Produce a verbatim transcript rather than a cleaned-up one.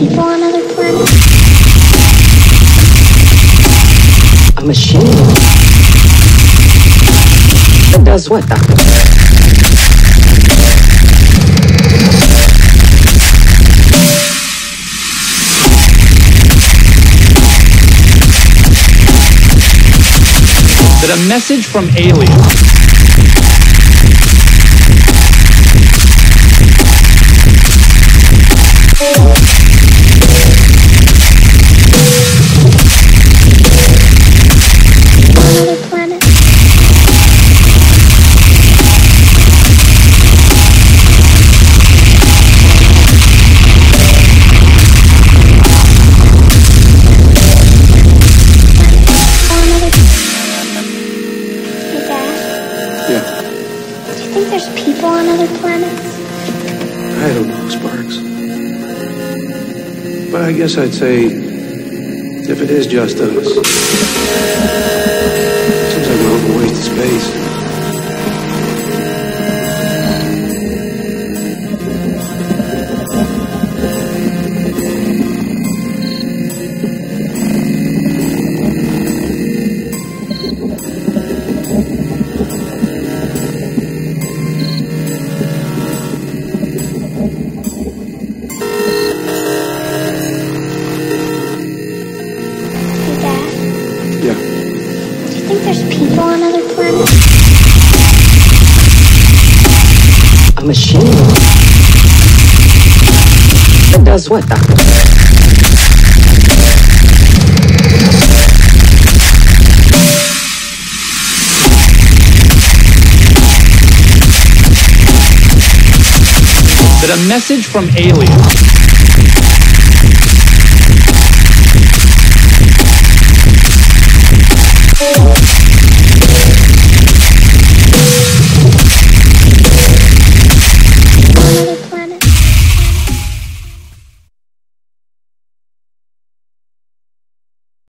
people on other planets? A machine? That does what, Doctor? That a message from aliens. Another planet? There's people on other planets? I don't know, Sparks. But I guess I'd say, if it is just us, it seems like we're on a waste of space. A machine? That does what, Doctor? That a message from aliens.